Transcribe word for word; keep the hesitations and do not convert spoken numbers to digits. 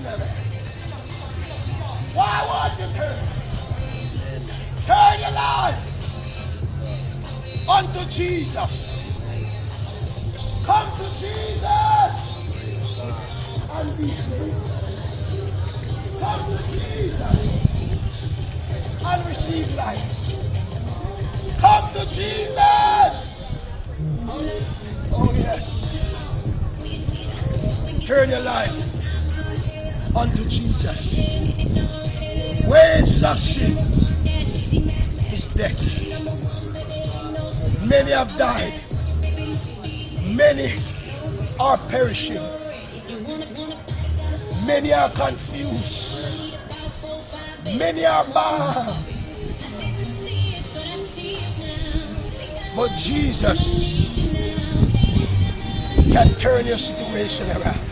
around. Why won't you turn? Turn your life unto Jesus. Come to Jesus and be saved. Come to Jesus and receive life. Come to Jesus. Oh yes. Turn your life unto Jesus. Wages of sin is death. Many have died. Many are perishing. Many are confused. Many are bound. But Jesus can turn your situation around.